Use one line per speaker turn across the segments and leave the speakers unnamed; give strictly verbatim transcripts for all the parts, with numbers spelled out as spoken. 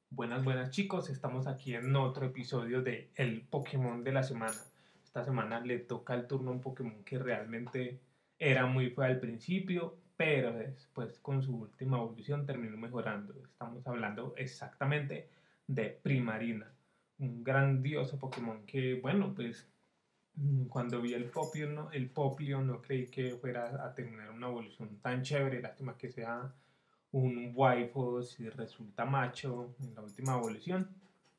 Buenas, buenas chicos, estamos aquí en otro episodio de El Pokémon de la semana. Esta semana le toca el turno a un Pokémon que realmente era muy feo al principio, pero después con su última evolución terminó mejorando. Estamos hablando exactamente de Primarina, un grandioso Pokémon que, bueno, pues mm, cuando vi el Poplio, no, el Poplio no creí que fuera a tener una evolución tan chévere. Lástima que sea un waifu si resulta macho en la última evolución.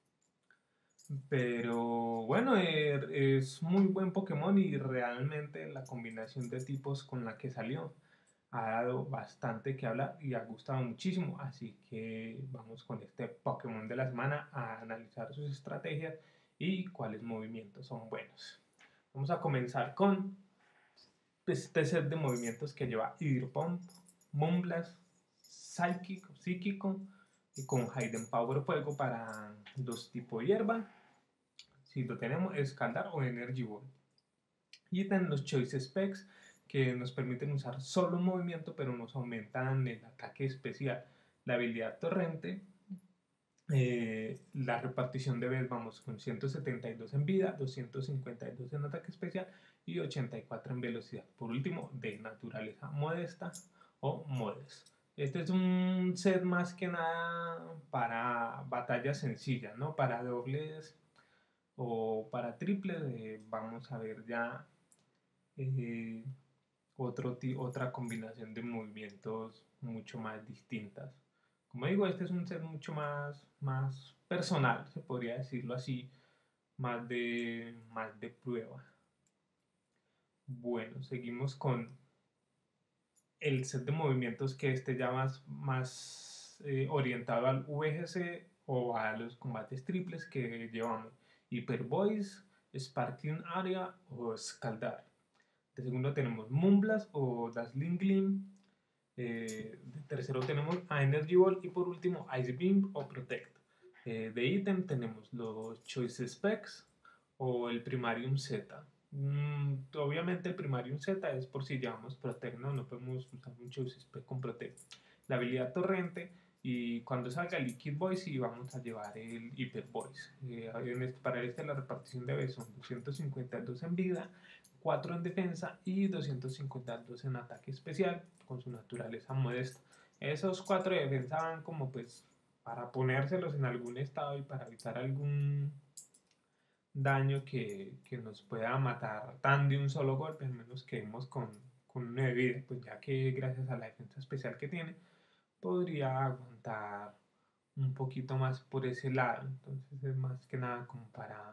Pero bueno, eh, es muy buen Pokémon y realmente la combinación de tipos con la que salió ha dado bastante que hablar y ha gustado muchísimo. Así que vamos con este Pokémon de la semana a analizar sus estrategias y cuáles movimientos son buenos. Vamos a comenzar con este set de movimientos que lleva Hydro Pump, Moonblast, Psychic, Psíquico y con Hidden Power Fuego para los tipo hierba. Si lo tenemos, Escaldar o Energy Ball. Y están los Choice Specs que nos permiten usar solo un movimiento pero nos aumentan el ataque especial. La habilidad Torrente, eh, la repartición de vez vamos con ciento setenta y dos en vida, doscientos cincuenta y dos en ataque especial y ochenta y cuatro en velocidad. Por último, de naturaleza modesta o modest. Este es un set más que nada para batallas sencillas, ¿no? Para dobles o para triples, eh, vamos a ver ya eh, otro otra combinación de movimientos mucho más distintas. Como digo, este es un set mucho más, más personal, se podría decirlo así, más de, más de prueba. Bueno, seguimos con el set de movimientos que este ya más, más eh, orientado al V G C o a los combates triples que llevamos Hyper Voice, Sparkling Area o Scaldar. De segundo tenemos Moonblast o Dazzling Gleam. Eh, de tercero tenemos a Energy Ball y por último Ice Beam o Protect. Eh, de ítem tenemos los Choice Specs o el Primarium Z. Mm, obviamente el Primarium Z es por si llevamos Protect, no, no podemos usar un Choice Spec con Protect. La habilidad Torrente y cuando salga Liquid Voice sí vamos a llevar el Hyper Voice. Eh, este, para este la repartición de B son doscientos cincuenta y dos en vida, cuatro en defensa y doscientos cincuenta y dos en ataque especial con su naturaleza modesta. Esos cuatro de defensa van como pues para ponérselos en algún estado y para evitar algún daño que, que nos pueda matar tan de un solo golpe, al menos quedemos con, con una de vida, pues ya que gracias a la defensa especial que tiene, podría aguantar un poquito más por ese lado. Entonces es más que nada como para,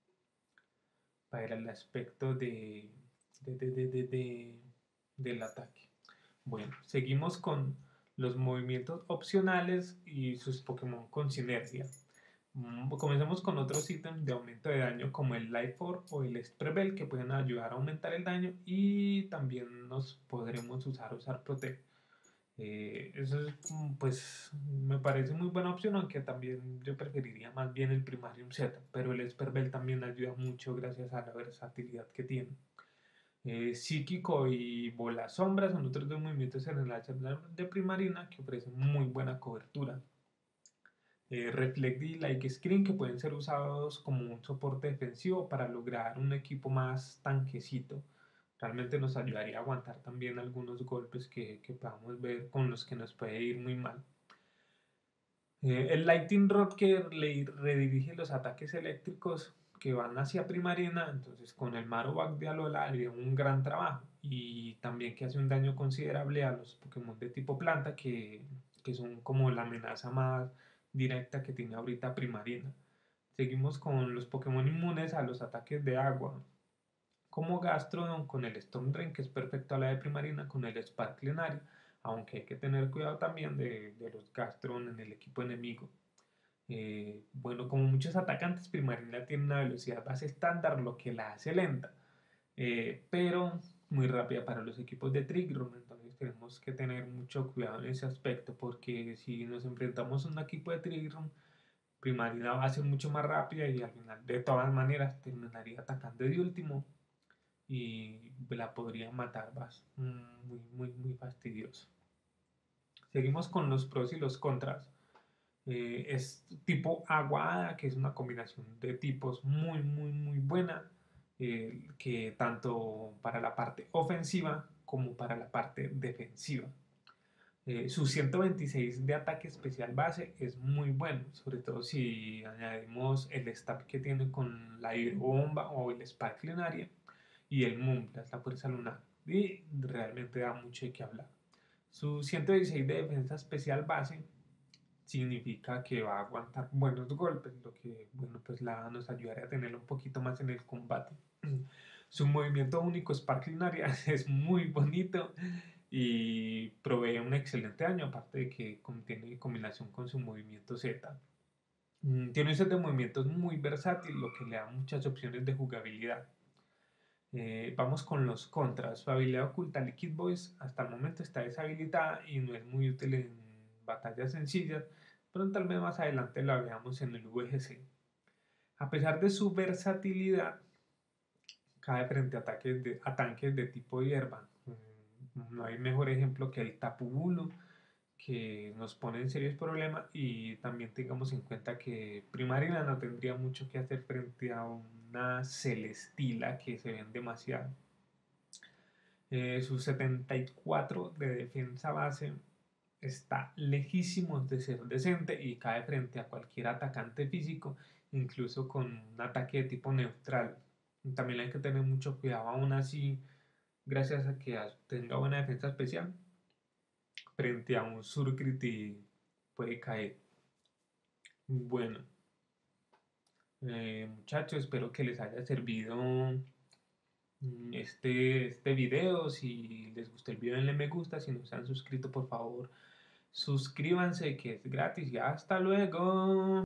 para el aspecto de, de, de, de, de, de del ataque. Bueno, seguimos con los movimientos opcionales y sus Pokémon con sinergia. Mm, Comencemos con otros ítems de aumento de daño como el Life Orb o el Sprevel que pueden ayudar a aumentar el daño y también nos podremos usar usar Protect. Eh, eso es, mm, pues me parece muy buena opción, aunque también yo preferiría más bien el Primarium Z, pero el Sprevel también ayuda mucho gracias a la versatilidad que tiene. Eh, Psíquico y Bola Sombra son otros dos movimientos en el hacha de Primarina que ofrecen muy buena cobertura. Eh, Reflect y Like Screen que pueden ser usados como un soporte defensivo para lograr un equipo más tanquecito. Realmente nos ayudaría a aguantar también algunos golpes que, que podamos ver con los que nos puede ir muy mal. Eh, el Lightning Rod que le redirige los ataques eléctricos que van hacia Primarina, entonces con el Marowak de Alola haría un gran trabajo y también que hace un daño considerable a los Pokémon de tipo planta que, que son como la amenaza más directa que tiene ahorita Primarina. Seguimos con los Pokémon inmunes a los ataques de agua, como Gastrodon con el Storm Drain, que es perfecto a la de Primarina, con el Sparklenario, aunque hay que tener cuidado también de, de los Gastrodon en el equipo enemigo. Eh, bueno, como muchos atacantes, Primarina tiene una velocidad base estándar, lo que la hace lenta, eh, pero muy rápida para los equipos de Trick Room. Entonces tenemos que tener mucho cuidado en ese aspecto, porque si nos enfrentamos a un equipo de Trick Room, Primarina va a ser mucho más rápida y al final, de todas maneras, terminaría atacando de último y la podría matar. Vas, muy, muy, muy fastidioso. Seguimos con los pros y los contras. Eh, es tipo aguada, que es una combinación de tipos muy, muy, muy buena, eh, que tanto para la parte ofensiva como para la parte defensiva. Eh, su ciento veintiséis de ataque especial base es muy bueno, sobre todo si añadimos el stab que tiene con la hidrobomba o el sparkling area y el Moonblast, la fuerza lunar. Y realmente da mucho de qué hablar. Su ciento dieciséis de defensa especial base significa que va a aguantar buenos golpes, lo que bueno, pues la, nos ayudaría a tenerlo un poquito más en el combate. Su movimiento único Sparkling Area es muy bonito y provee un excelente daño, aparte de que contiene combinación con su movimiento Z. Mm, Tiene un set de movimientos muy versátil, lo que le da muchas opciones de jugabilidad. Eh, vamos con los contras. Su habilidad oculta Liquid Voice hasta el momento está deshabilitada y no es muy útil en batallas sencillas, pero tal vez más adelante la veamos en el V G C. A pesar de su versatilidad, cae frente a, ataques de, a tanques de tipo hierba. Mm, No hay mejor ejemplo que el Tapu Bulu, que nos pone en serios problemas, y también tengamos en cuenta que Primarina no tendría mucho que hacer frente a una Celestila que se ven demasiado. Eh, su setenta y cuatro de defensa base está lejísimos de ser decente y cae frente a cualquier atacante físico, incluso con un ataque de tipo neutral. También hay que tener mucho cuidado, aún así, gracias a que tenga buena defensa especial, frente a un Surkriti puede caer. Bueno, eh, muchachos, espero que les haya servido mm, este, este video. Si les gustó el video, denle me gusta. Si no se han suscrito, por favor, suscríbanse, que es gratis. Y hasta luego.